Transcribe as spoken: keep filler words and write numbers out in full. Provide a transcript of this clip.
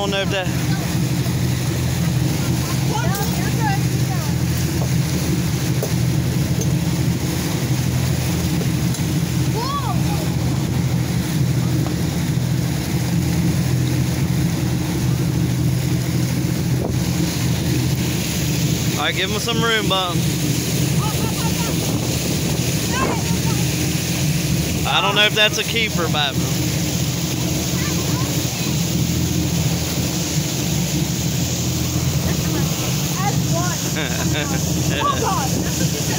don't know if that... All right, give him some room, bump. I don't know if that's a keeper, but... Oh God!